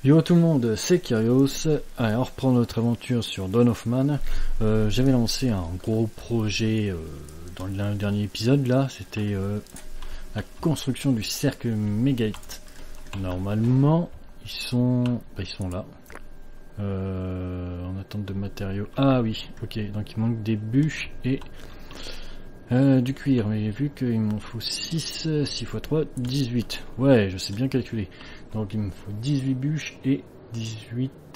Yo tout le monde, c'est Kyrios. Allez, on reprend notre aventure sur Dawn of Man. J'avais lancé un gros projet dans le dernier épisode là, c'était la construction du cercle mégalithe. Normalement, ils sont là. En attente de matériaux. Ah oui, ok, donc il manque des bûches et du cuir, mais vu qu'il m'en faut 6 x 3, 18. Ouais, je sais bien calculer. Donc il me faut 18 bûches et 18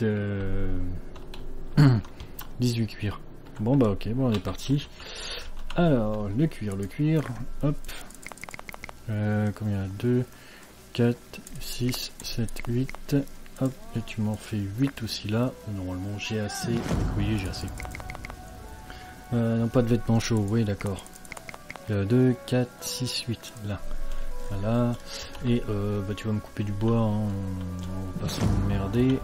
18 cuirs. Bon bah ok, bon on est parti. Alors, le cuir, hop. Combien? 2, 4, 6, 7, 8. Hop, et tu m'en fais 8 aussi là. Normalement j'ai assez. Oui, j'ai assez. Non, pas de vêtements chauds, oui d'accord. 2, 4, 6, 8, là. Voilà. Et bah tu vas me couper du bois, hein. On va pas s'emmerder.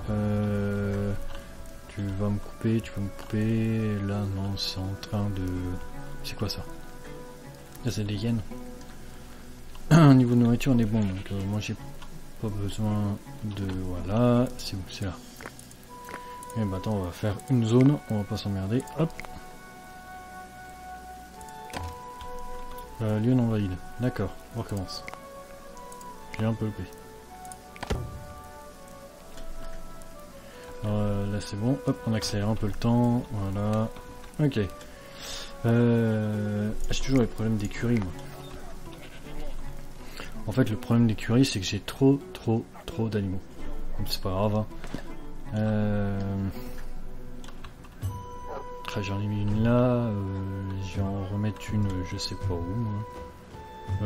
Tu vas me couper. Là, non, c'est en train de... C'est quoi ça? Là, c'est des hyènes. Au niveau de nourriture, on est bon. Donc moi, j'ai pas besoin de... Voilà. C'est où? C'est là. Et bah attends, on va faire une zone. On va pas s'emmerder. Hop. Lieu non valide. D'accord, on recommence. J'ai un peu loupé. Là c'est bon. Hop, on accélère un peu le temps. Voilà. Ok. J'ai toujours les problèmes d'écurie, moi. En fait, le problème d'écurie, c'est que j'ai trop d'animaux. C'est pas grave. Hein. J'en ai mis une là, je vais en remettre une je sais pas où. Hein.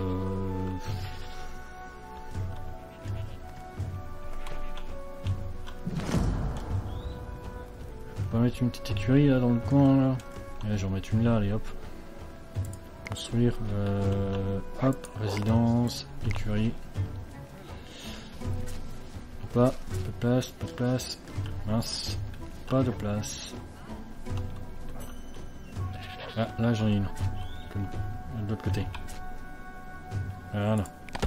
On va mettre une petite écurie là dans le coin là. Allez, je vais en mettre une là, allez hop. Construire, hop, résidence, écurie. Pas de place, mince, pas de place. Ah, là j'en ai une. Comme de l'autre côté. Voilà.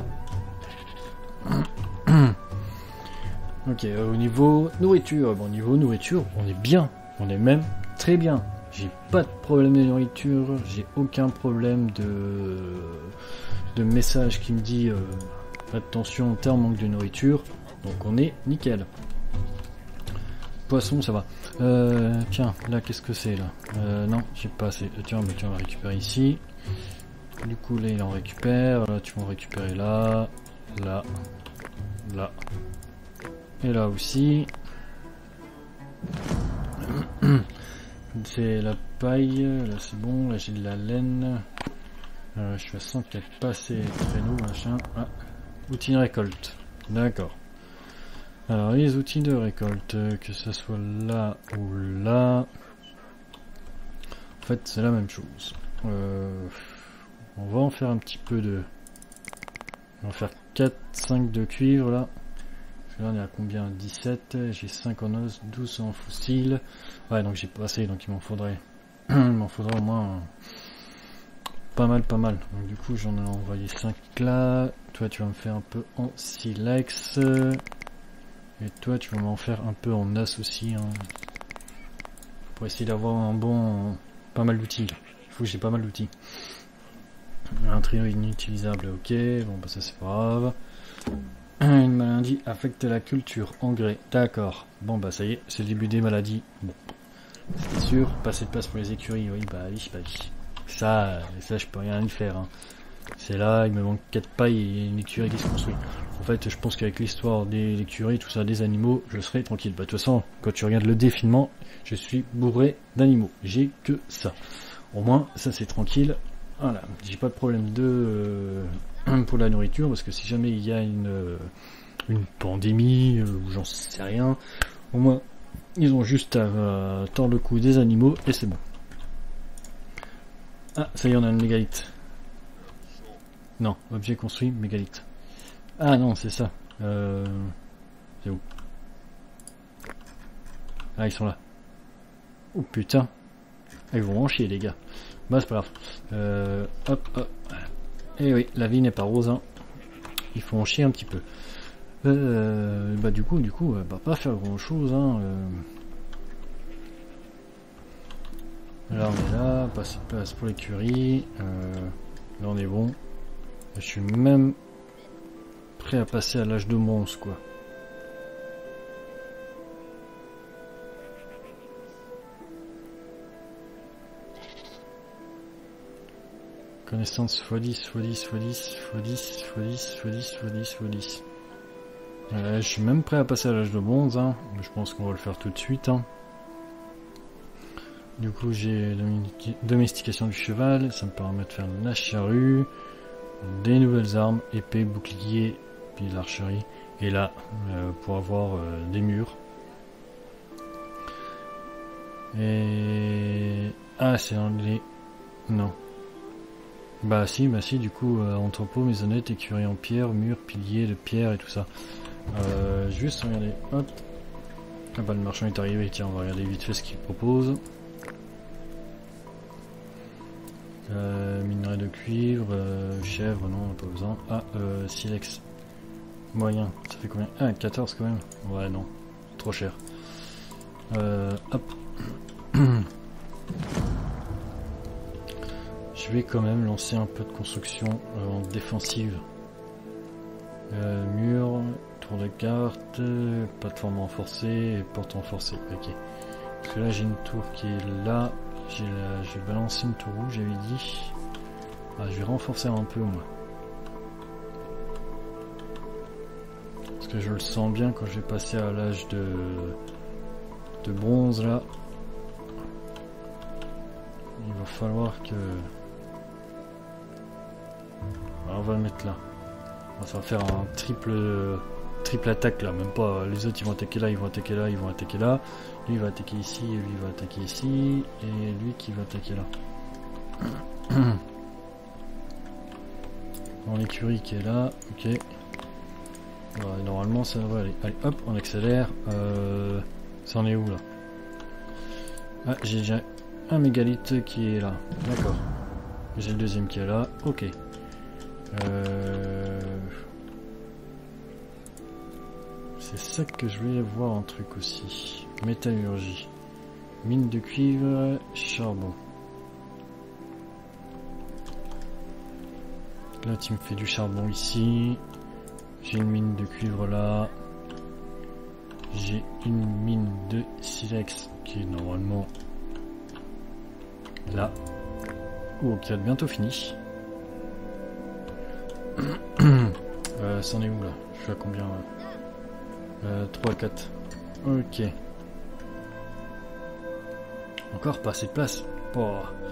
Ok, au niveau nourriture, bon niveau nourriture, on est bien. On est même très bien. J'ai pas de problème de nourriture, j'ai aucun problème de message qui me dit attention, t'es en manque de nourriture. Donc on est nickel. Poisson, ça va. Tiens, là, qu'est-ce que c'est, là? Non, j'ai pas assez. Tiens, mais tu vas récupérer ici. Du coup, là, il en récupère. Là, tu vas en récupérer là. Là. Là. Et là aussi. C'est la paille. Là, c'est bon. Là, j'ai de la laine. Je suis à 104 passés, traîneau, machin. Ah. Outils de récolte. D'accord. Alors les outils de récolte, que ce soit là ou là, en fait c'est la même chose. On va en faire un petit peu de... On va faire 4-5 de cuivre là. Parce que là on est à combien? 17, j'ai 5 en os, 12 en fossiles. Ouais donc j'ai pas assez, donc il m'en faudrait... il m'en faudrait au moins... Pas mal. Donc du coup j'en ai envoyé 5 là. Toi tu vas me faire un peu en silex. Et toi, tu vas m'en faire un peu en as aussi, hein, pour essayer d'avoir un bon... pas mal d'outils. Il faut que j'ai pas mal d'outils. Un trio inutilisable, ok. Bon, bah ça c'est pas grave. Une maladie affecte la culture. Engrais, d'accord. Bon, bah ça y est, c'est le début des maladies. Bon, c'est sûr. Passer de place pour les écuries, oui, bah oui. Ça je peux rien y faire. Hein. C'est là, il me manque 4 pailles et une écurie qui se construit. En fait, je pense qu'avec l'histoire des écuries, tout ça, des animaux, je serai tranquille. Bah, de toute façon, quand tu regardes le défilement, je suis bourré d'animaux. J'ai que ça. Au moins, ça c'est tranquille. Voilà, j'ai pas de problème de pour la nourriture, parce que si jamais il y a une pandémie, ou j'en sais rien, au moins, ils ont juste à tordre le cou des animaux, et c'est bon. Ah, ça y est, on a une mégalithe. Non, objet construit, mégalithe. Ah non, c'est ça. C'est où? Ah, ils sont là. Oh putain. Ah, ils vont en chier, les gars. Bah, c'est pas grave. Hop. Et oui, la vie n'est pas rose. Hein. Ils font en chier un petit peu. Bah du coup, bah pas faire grand chose, hein. Là on est là, pas de place pour l'écurie. Là on est bon. Je suis même prêt à passer à l'âge de bronze, quoi. Connaissance x10, x10, x10, x10, x10, x10, x10, x10. Je suis même prêt à passer à l'âge de bronze, hein. Je pense qu'on va le faire tout de suite, hein. Du coup j'ai domestication du cheval, ça me permet de faire la charrue, des nouvelles armes, épée, bouclier, puis l'archerie. Et là, pour avoir des murs. Et... Ah, c'est dans les... Non. Bah si, du coup, entrepôt, maisonnette, écurie en pierre, mur, pilier de pierre et tout ça. Juste regarder, hop. Ah bah le marchand est arrivé, tiens, on va regarder vite fait ce qu'il propose. Minerai de cuivre, chèvre, non, pas besoin. Ah, silex. Moyen, ça fait combien? Ah, 14 quand même. Ouais, non, trop cher. Hop. Je vais quand même lancer un peu de construction en défensive. Mur, tour de carte, plateforme renforcée et porte renforcée. Ok. Parce que là j'ai une tour qui est là. Je vais balancer une tour rouge, j'avais dit. Ah, je vais renforcer un peu moi. Parce que je le sens bien quand je vais passer à l'âge de bronze là. Il va falloir que... Alors, on va le mettre là. Ça va faire un triple attaque là, même pas les autres ils vont attaquer là, ils vont attaquer là, ils vont attaquer là. Lui il va attaquer ici, et lui il va attaquer ici, et lui qui va attaquer là. Bon, l'écurie qui est là, ok. Ouais, normalement ça va aller. Allez hop, on accélère. Ça en est où là? Ah, j'ai déjà un mégalith qui est là, d'accord. J'ai le deuxième qui est là, ok. C'est ça que je voulais voir un truc aussi. Métallurgie. Mine de cuivre, charbon. Là tu me fais du charbon ici. J'ai une mine de cuivre là. J'ai une mine de silex qui est normalement là. Oh, qui a bientôt fini. C'en est où là? Je suis à combien là? 3, 4. Ok. Encore pas assez de place. Oh.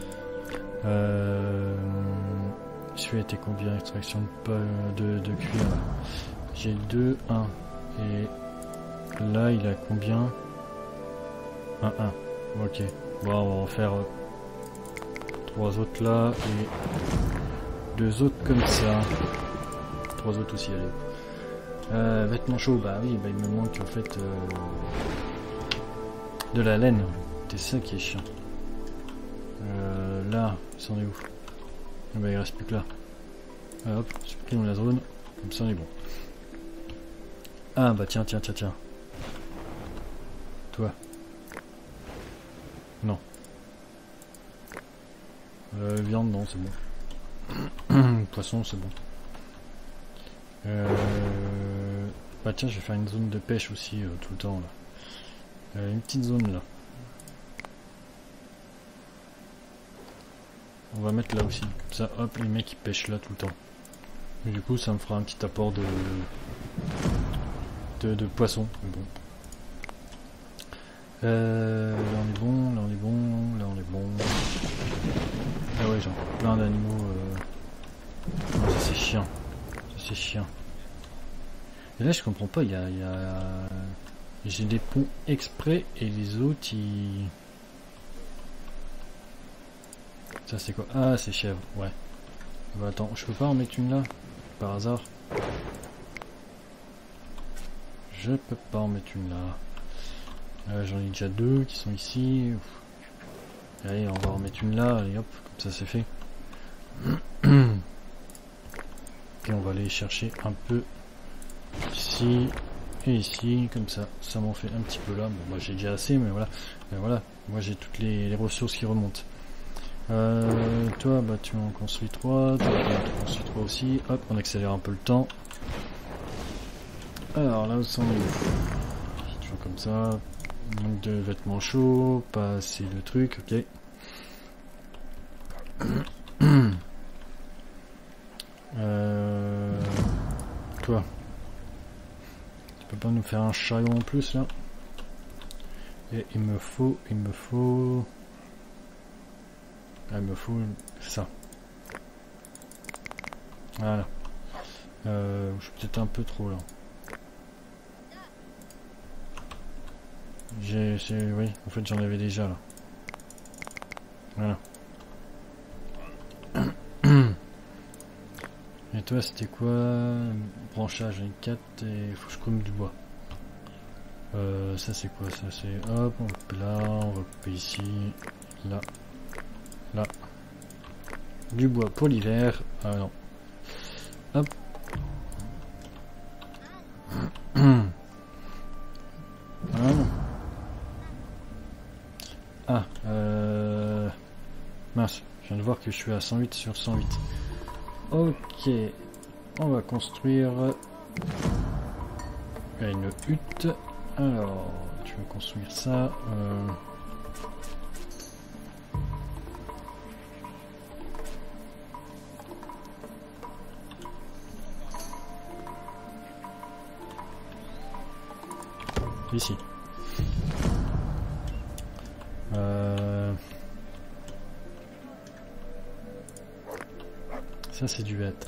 Je suis été combien? Extraction de cuir. J'ai 2, 1. Et là il a combien? 1, 1. Ok. Bon, on va en faire 3 autres là et 2 autres comme ça. 3 autres aussi, allez. Vêtements chauds, bah oui, bah il me manque en fait de la laine. C'est ça qui est chiant. Là, c'en est où? Bah il reste plus que là. Hop, supprime la zone, comme ça on est bon. Ah bah tiens. Toi. Non. Viande, non, c'est bon. Poisson, c'est bon. Bah tiens, je vais faire une zone de pêche aussi tout le temps là. Une petite zone là. On va mettre là aussi. Comme ça, hop, les mecs ils pêchent là tout le temps. Et du coup, ça me fera un petit apport de poisson. Bon. Là on est bon, là on est bon, là on est bon. Ah ouais, j'ai encore plein d'animaux. Non, ça c'est chiant. Ça c'est chiant. Et là je comprends pas, j'ai des ponts exprès et les autres ils... Ça c'est quoi? Ah c'est chèvre, ouais. Bah attends, je peux pas en mettre une là? Par hasard? Je peux pas en mettre une là. J'en ai déjà 2 qui sont ici. Ouf. Allez, on va en mettre une là, allez hop, comme ça c'est fait. Puis on va aller chercher un peu Ici et ici, comme ça. Ça m'en fait un petit peu là. Bon, moi j'ai déjà assez, mais voilà. Mais voilà, moi j'ai toutes les ressources qui remontent. Toi, bah tu en construis 3, toi tu en construis 3 aussi. Hop, on accélère un peu le temps. Alors là, où sont les... Toujours comme ça. Manque de vêtements chauds, pas assez de trucs, ok. Toi, tu peux pas nous faire un chariot en plus là? Et il me faut ça. Voilà. Je suis peut-être un peu trop là. Oui, en fait j'en avais déjà là. Voilà. Et toi c'était quoi? Branchage avec 4 et faut que je coupe du bois. Ça c'est quoi? Ça c'est hop, on coupe là, on va couper ici, là, là. Du bois pour l'hiver. Ah non. Hop. Ah non. Ah, mince, je viens de voir que je suis à 108 sur 108. Ok, on va construire une hutte. Alors, tu vas construire ça. Ici. Ça c'est du hêtre.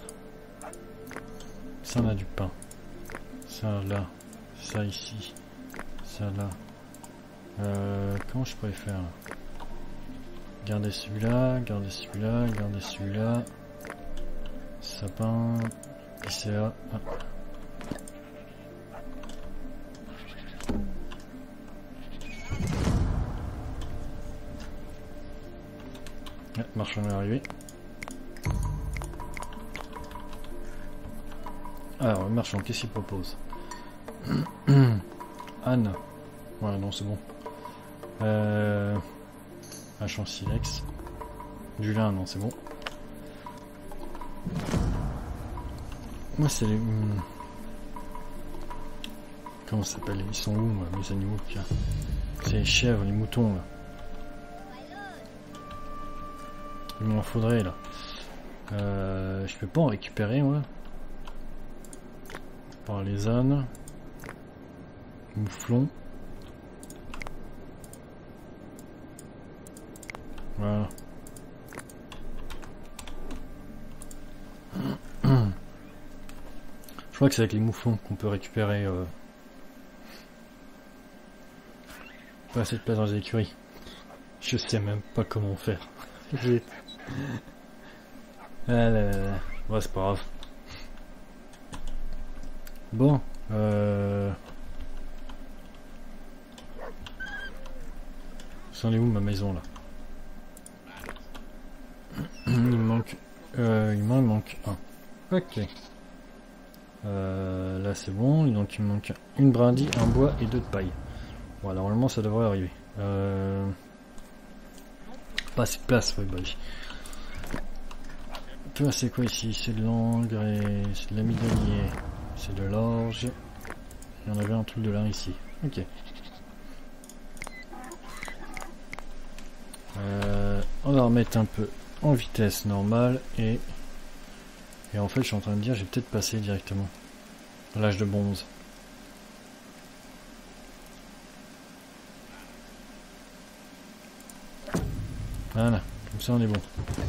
Ça on a du pain. Ça là. Ça ici. Ça là. Comment je pourrais faire là? Garder celui-là, garder celui-là, garder celui-là. Sapin. ICA. Ah. Marchand est arrivé. Alors, le marchand, qu'est-ce qu'il propose? Anne. Ouais, non, c'est bon. Un champ silex. Du lin, non, c'est bon. Moi, c'est les... Comment ça s'appelle? Ils sont où, moi, mes animaux? C'est les chèvres, les moutons, là. Il m'en faudrait, là. Je peux pas en récupérer, moi. Par les ânes. Mouflons. Voilà. Je crois que c'est avec les mouflons qu'on peut récupérer pas assez de place dans les écuries. Je sais même pas comment faire. Ah là là là. Ouais, c'est pas grave. Bon, c'en est où ma maison là? Il m'en manque un. Ok. Là c'est bon, donc il me manque une brindille, un bois et 2 de paille. Bon, normalement ça devrait arriver. Pas assez de place, ouais, bah. Toi c'est quoi ici? C'est de l'engrais, c'est de l'amidonier, c'est de l'orge. Il y en avait un truc de lin ici. Ok. On va remettre un peu en vitesse normale et en fait je suis en train de dire j'ai peut-être passé directement à l'âge de bronze. Voilà, comme ça on est bon.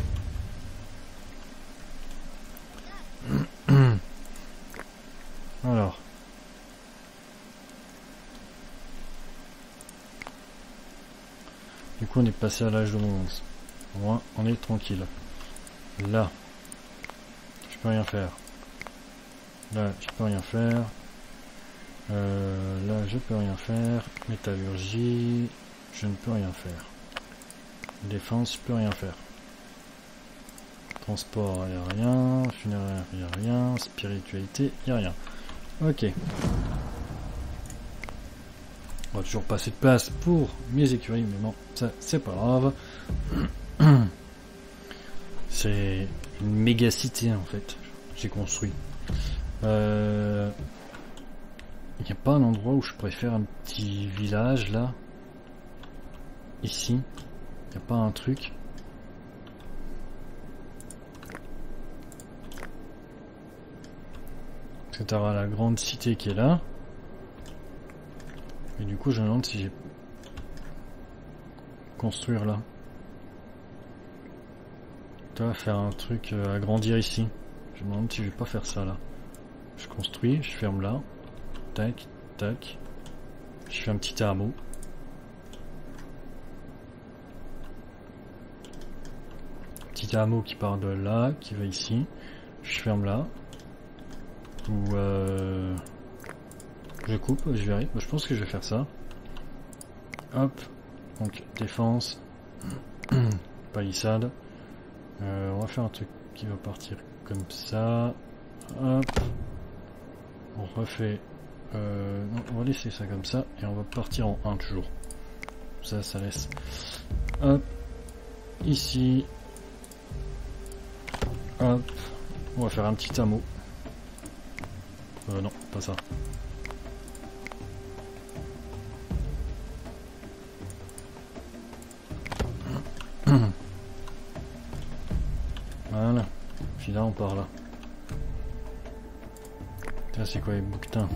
Alors. Du coup on est passé à l'âge de bronze. Au moins on est tranquille. Là, je peux rien faire. Là, je peux rien faire. Là, je peux rien faire. Métallurgie, je ne peux rien faire. Défense, je peux rien faire. Transport, il n'y a rien. Funéraire, il n'y a rien. Spiritualité, il n'y a rien. Ok. On va toujours pas assez de place pour mes écuries, mais bon, ça c'est pas grave. C'est une méga cité en fait. J'ai construit. Il n'y a pas un endroit où je préfère un petit village là? Ici? Il n'y a pas un truc? Parce que t'auras la grande cité qui est là. Et du coup je me demande si j'ai... construire là. Tu vas faire un truc, agrandir ici. Je me demande si je vais pas faire ça là. Je construis, je ferme là. Tac, tac. Je fais un petit hameau. Petit hameau qui part de là, qui va ici. Je ferme là. Ou je coupe, je verrai. Je pense que je vais faire ça. Hop. Donc défense. Palissade. On va faire un truc qui va partir comme ça. Hop. On refait... non, on va laisser ça comme ça. Et on va partir en 1 toujours. Ça laisse. Hop. Ici. Hop. On va faire un petit hameau. Non, pas ça. Voilà. Puis là, on part là. Ça, c'est quoi les bouquetins?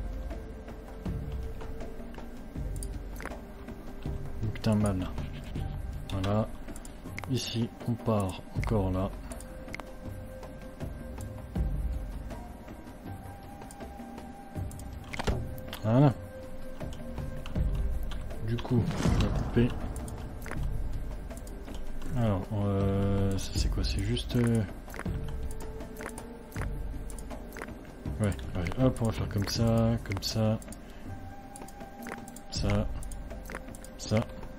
Bouquetin mal. Voilà. Ici, on part encore là. Voilà. Du coup, je vais couper. Alors, ça c'est quoi? C'est juste... Ouais, hop, on va faire comme ça, ça, ça.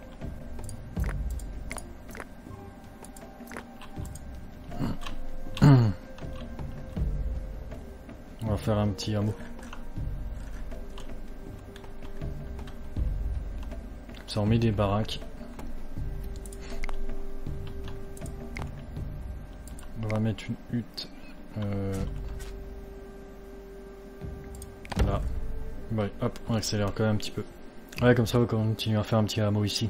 On va faire un petit hameau. Ça, on met des baraques. On va mettre une hutte là. Ouais, hop, on accélère quand même un petit peu. Ouais, comme ça, on va continuer à faire un petit hameau ici.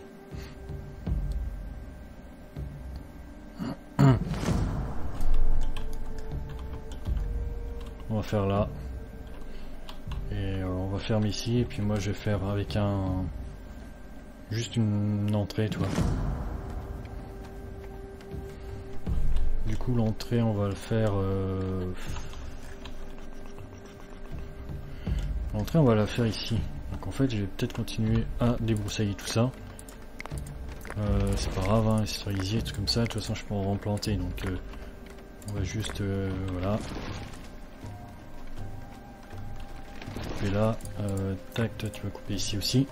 On va faire là. Et on va fermer ici. Et puis moi, je vais faire avec un... juste une entrée, tu vois. Du coup, l'entrée, on va le faire... L'entrée, on va la faire ici. Donc en fait, je vais peut-être continuer à débroussailler tout ça. C'est pas grave, hein, les cerisiers, tout comme ça. De toute façon, je peux en replanter. Donc on va juste... voilà. Couper là. Tac, toi, tu vas couper ici aussi.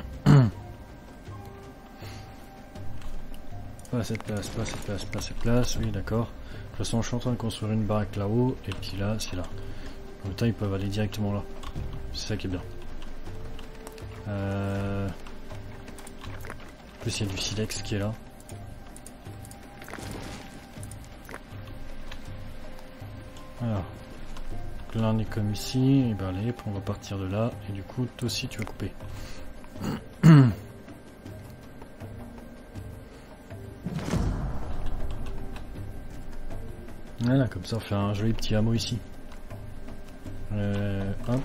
Pas cette place, pas cette place, pas cette place. Oui, d'accord. De toute façon, je suis en train de construire une baraque là-haut. Et puis là, c'est là. En même temps, ils peuvent aller directement là. C'est ça qui est bien. En plus, il y a du silex qui est là. Alors, là on est comme ici. Et ben allez, on va partir de là. Et du coup, toi aussi, tu vas couper. Voilà, comme ça, on fait un joli petit hameau ici. Hop.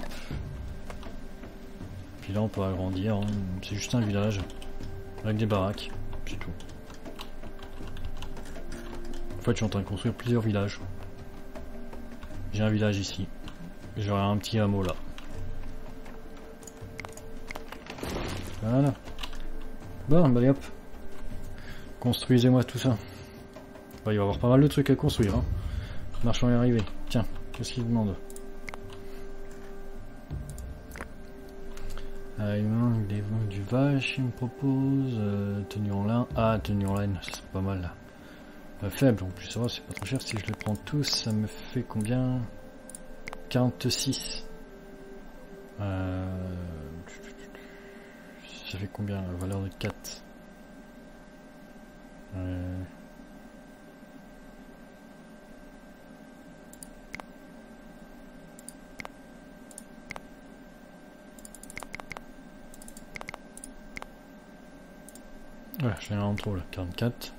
Puis là on peut agrandir, hein. C'est juste un village avec des baraques, c'est tout. En fait je suis en train de construire plusieurs villages. J'ai un village ici, j'aurai un petit hameau là. Voilà. Bon, bah allez hop. Construisez-moi tout ça. Bah, il va y avoir pas mal de trucs à construire. Hein. Marchand est arrivé. Tiens, qu'est-ce qu'il demande? Il manque des ventes du vache, il me propose. Tenue en lin. Ah, tenue en laine, ça serait pas mal là. Faible en plus, ça va, c'est pas trop cher. Si je les prends tous, ça me fait combien? 46. Ça fait combien la valeur de 4? Ouais, j'ai un en trop là, 44.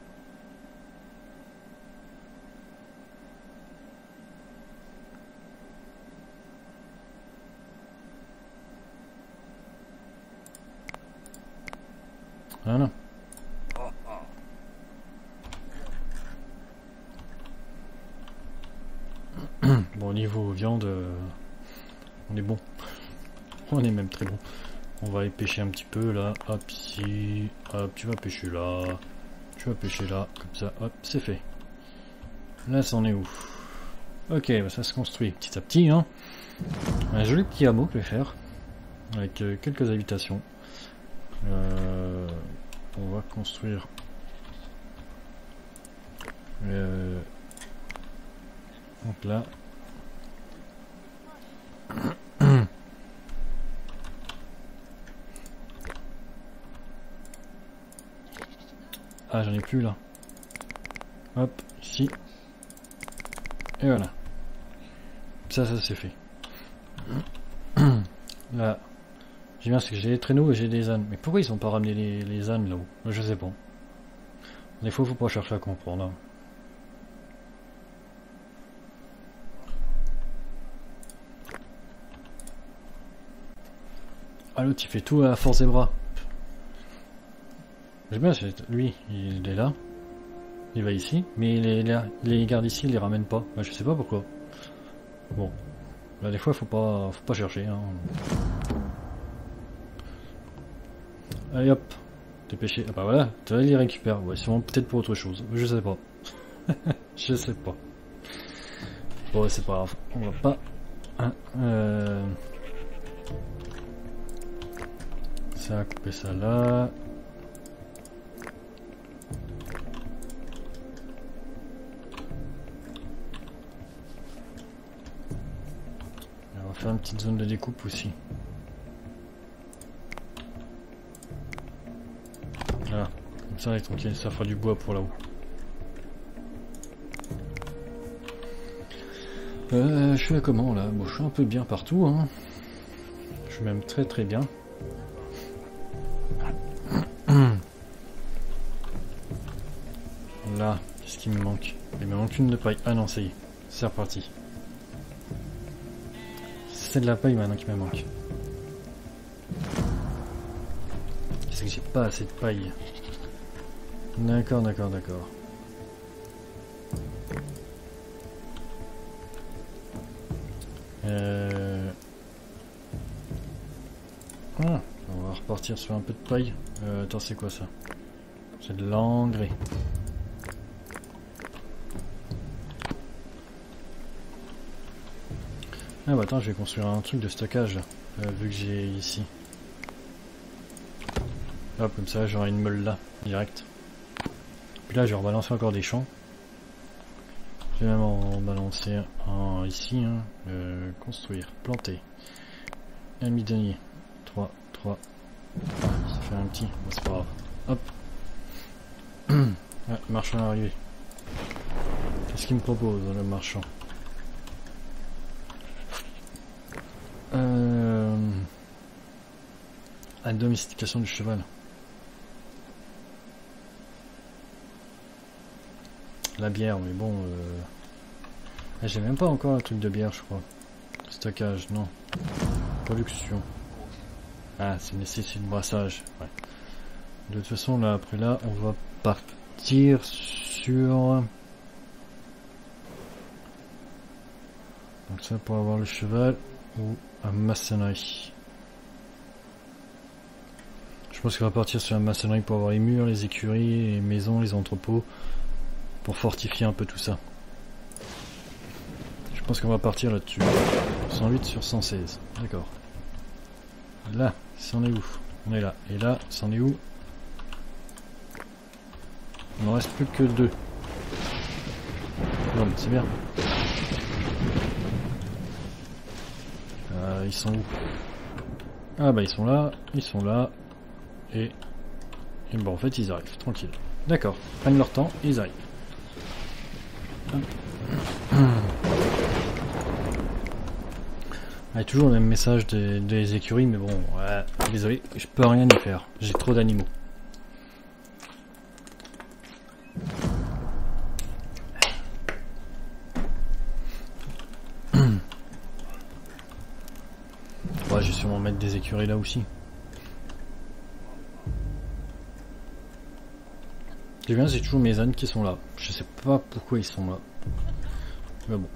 Voilà. Bon, au niveau viande, on est bon. On est même très bon. On va aller pêcher un petit peu là. Hop, ici. Hop, tu vas pêcher là. Tu vas pêcher là. Comme ça, hop, c'est fait. Là, c'en est où? Ok, bah, ça se construit petit à petit. Hein. Un joli petit hameau que je vais faire. Avec quelques habitations. On va construire donc là ah j'en ai plus là, hop ici et voilà, ça c'est fait. Là j'ai bien, c'est que j'ai des traîneaux et j'ai des ânes. Mais pourquoi ils ont pas ramené les ânes là-haut? Je sais pas. Des fois, faut pas chercher à comprendre. Hein. Ah, l'autre, il fait tout à force des bras. J'aime bien, lui, il est là. Il va ici. Mais il les garde ici, il les ramène pas. Bah, je sais pas pourquoi. Bon. Là, des fois, faut pas chercher. Hein. Allez hop, dépêchez. Ah bah voilà, tu vas les récupérer. Ouais, sûrement peut-être pour autre chose. Je sais pas. Je sais pas. Bon, c'est pas grave. On va pas. Hein, ça, couper ça là. On va faire une petite zone de découpe aussi. Voilà, comme ça, tranquille, ça fera du bois pour là-haut. Je suis à comment là? Bon, je suis un peu bien partout. Hein. Je suis même très bien. Là, qu'est-ce qui me manque? Il me manque une de paille. Ah non, ça y est, c'est reparti. C'est de la paille maintenant qui me manque. C'est que j'ai pas assez de paille. D'accord. Ah, on va repartir sur un peu de paille. Attends, c'est quoi ça? C'est de l'engrais. Ah bah attends, je vais construire un truc de stockage, vu que j'ai ici. Hop, comme ça j'aurai une meule là, direct. Puis là je vais rebalancer encore des champs. Je vais même en balancer un ici, hein. Construire, planter. Un bidonnier. 3. Ah, ça fait un petit, bon, c'est pas grave. Hop. Ah, le marchand est arrivé. Qu'est-ce qu'il me propose le marchand? La domestication du cheval. La bière, mais bon... j'ai même pas encore un truc de bière, je crois. Stockage, non. Production. Ah, c'est nécessaire de brassage. Ouais. De toute façon, là, après là, on va partir sur... Donc ça, pour avoir le cheval ou un maçonnerie. Je pense qu'on va partir sur la maçonnerie pour avoir les murs, les écuries, les maisons, les entrepôts. Pour fortifier un peu tout ça. Je pense qu'on va partir là-dessus. 108 sur 116. D'accord. Là, c'en est où? On est là. Et là, c'en est où? Il n'en reste plus que 2. Non, mais c'est bien. Ils sont où? Ah bah ils sont là, et bon en fait ils arrivent, tranquille. D'accord, prennent leur temps, ils arrivent. Ah, toujours le même message des écuries, mais bon, ouais, désolé, je peux rien y faire, j'ai trop d'animaux. Ouais, je vais sûrement mettre des écuries là aussi. Ce qui est bien, c'est toujours mes ânes qui sont là. Je sais pas pourquoi ils sont là. Mais bon.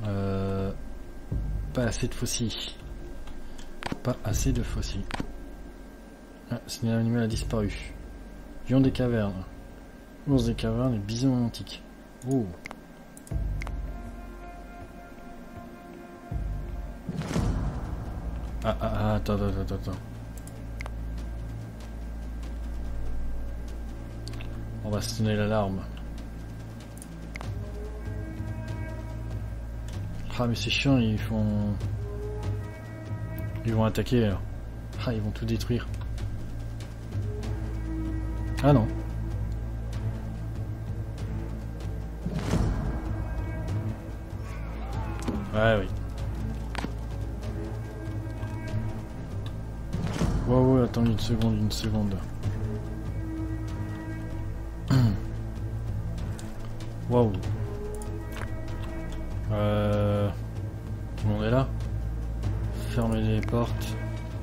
Pas assez de faucilles. Pas assez de faucilles. Ah, ce animal a disparu. Lion des cavernes. Ours des cavernes et bison antique. Oh. Attends. On va sonner l'alarme. Ah mais c'est chiant, ils vont attaquer alors. Ah, ils vont tout détruire. Ah non. Ouais, oui. Wow, attends une seconde. Waouh. Tout le monde est là. Fermez les portes.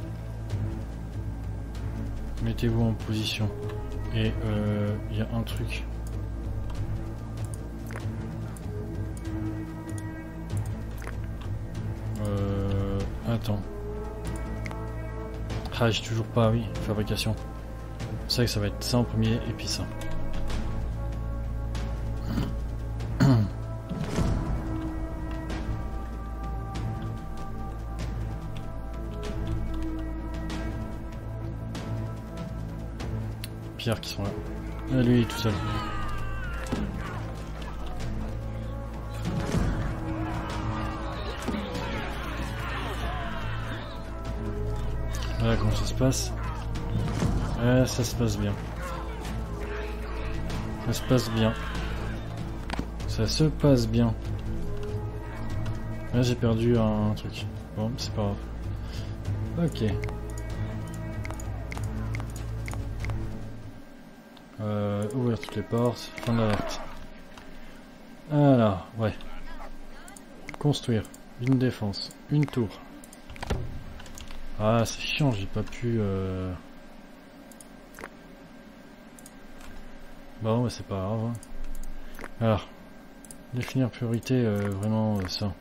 Mettez-vous en position. Et il y a un truc. Attends. Ah, j'ai toujours pas, oui, fabrication. C'est vrai que ça va être ça en premier et puis ça. Pierre qui sont là. Ah, lui tout seul. Voilà comment ça se passe. Ça se passe bien. Ça se passe bien. Ça se passe bien. Là j'ai perdu un truc. Bon, c'est pas grave. Ok. Ouvrir toutes les portes. Fin d'alerte. Alors, ouais. Construire. Une défense. Une tour. Ah, c'est chiant, j'ai pas pu... Bon, bah, c'est pas grave. Hein. Alors, définir priorité, vraiment ça.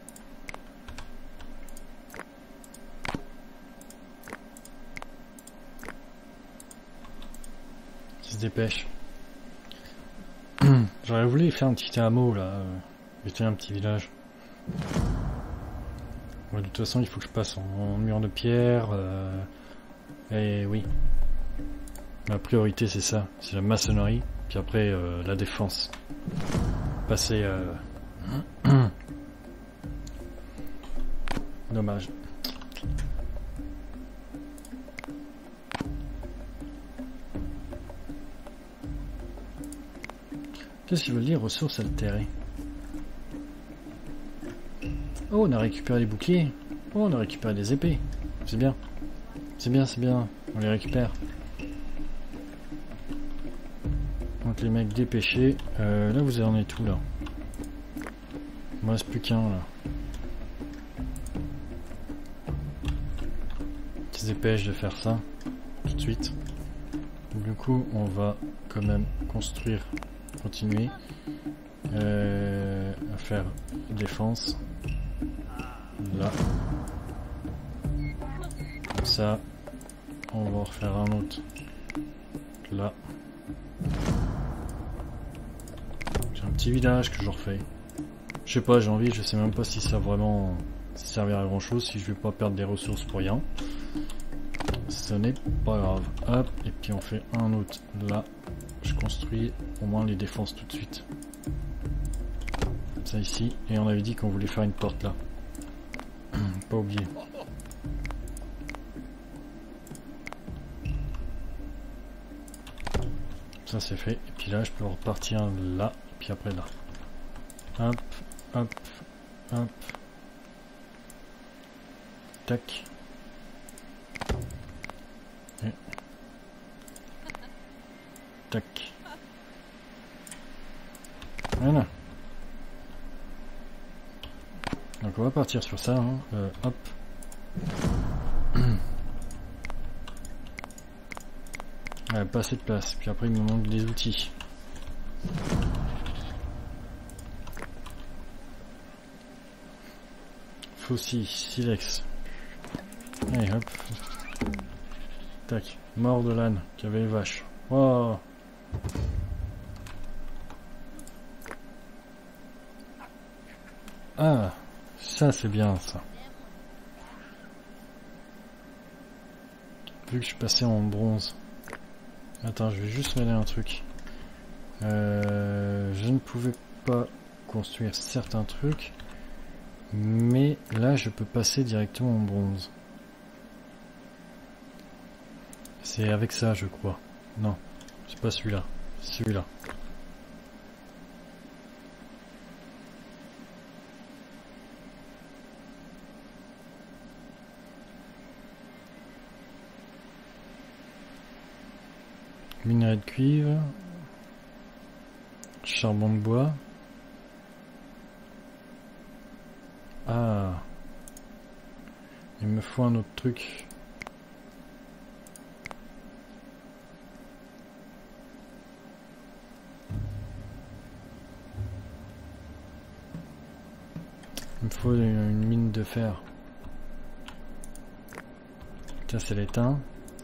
Qui se dépêche. J'aurais voulu faire un petit hameau là, jeter un petit village. Ouais, de toute façon, il faut que je passe en mur de pierre. Et oui. Ma priorité, c'est ça. C'est la maçonnerie. Puis après, la défense. Passer... Dommage. Qu'est-ce qu'il veut dire, ressources altérées? Oh, on a récupéré les boucliers. Oh, on a récupéré des épées. C'est bien. C'est bien. On les récupère. Donc les mecs dépêchés. Là, vous en êtes où, là? Il me reste plus qu'un, là. Qui se dépêche de faire ça. Tout de suite. Du coup, on va quand même construire... Continuer à faire défense là, comme ça on va en refaire un autre là. J'ai un petit village que je refais, je sais pas, j'ai envie, je sais même pas si ça vraiment servir à grand chose, si je vais pas perdre des ressources pour rien, ce n'est pas grave. Hop, et puis on fait un autre là. Je construis au moins les défenses tout de suite. Ça ici. Et on avait dit qu'on voulait faire une porte là. Pas oublier. Ça c'est fait. Et puis là, je peux repartir là, puis après là. Hop, hop, hop. Tac. Et... tac. Voilà. Donc on va partir sur ça, hein. Hop. Ouais, pas assez de place, puis après il me manque des outils. Faucille, silex. Allez hop. Tac, mort de l'âne qui avait les vaches. Oh. Ah, ça c'est bien ça. Vu que je suis passé en bronze. Attends, je vais juste mêler un truc. Je ne pouvais pas construire certains trucs. Mais là, je peux passer directement en bronze. C'est avec ça, je crois. Non, c'est pas celui-là. Celui-là. Minerai de cuivre. Charbon de bois. Ah. Il me faut un autre truc. Il me faut une mine de fer. Ça c'est l'étain.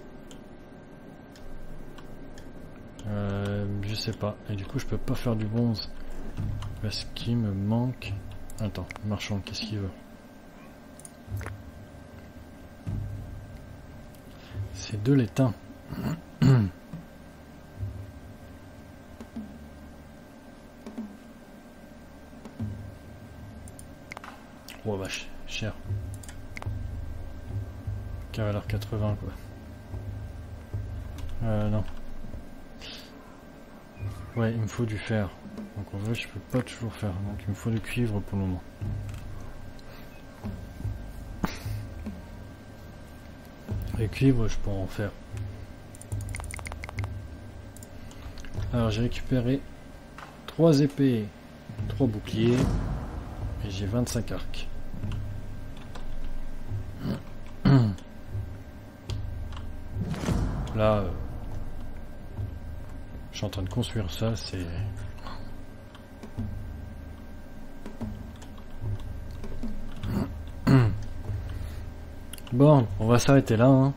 Je sais pas. Et du coup je peux pas faire du bronze. Parce qu'il me manque... Attends, marchand, qu'est-ce qu'il veut? C'est de l'étain. Oh vache, cher. Cavalier 80 quoi. Non. Ouais, il me faut du fer. Donc en vrai, je peux pas toujours faire. Donc il me faut du cuivre pour le moment. Et cuivre, je pourrais en faire. Alors j'ai récupéré 3 épées, 3 boucliers et j'ai 25 arcs. Là, je suis en train de construire ça, c'est... Bon, on va s'arrêter là. Hein.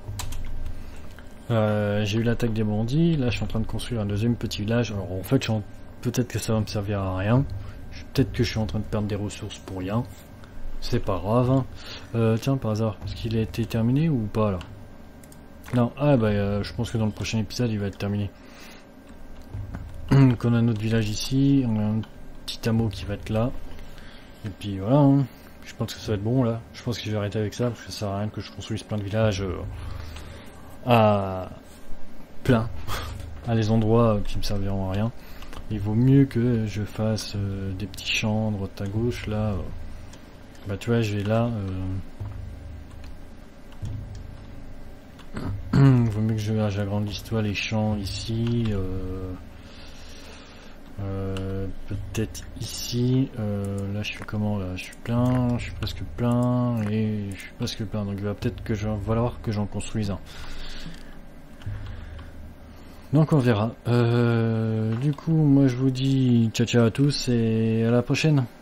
J'ai eu l'attaque des bandits, là je suis en train de construire un deuxième petit village. Alors en fait, peut-être que ça va me servir à rien. Peut-être que je suis en train de perdre des ressources pour rien. C'est pas grave. Hein. Tiens, par hasard, est-ce qu'il a été terminé ou pas là? Non, ah bah je pense que dans le prochain épisode il va être terminé. Donc on a notre village ici, on a un petit hameau qui va être là. Et puis voilà, hein. Je pense que ça va être bon là. Je pense que je vais arrêter avec ça parce que ça sert à rien que je construise plein de villages à plein, à des endroits qui me serviront à rien. Il vaut mieux que je fasse des petits champs de droite à gauche là. Bah tu vois, je vais là. Il vaut mieux que j'agrandisse toi les champs ici. Peut-être ici. Là je suis comment là? Je suis plein, je suis presque plein et je suis presque plein. Donc il va peut-être que va falloir que j'en construise un. Donc on verra. Du coup moi je vous dis ciao ciao à tous et à la prochaine.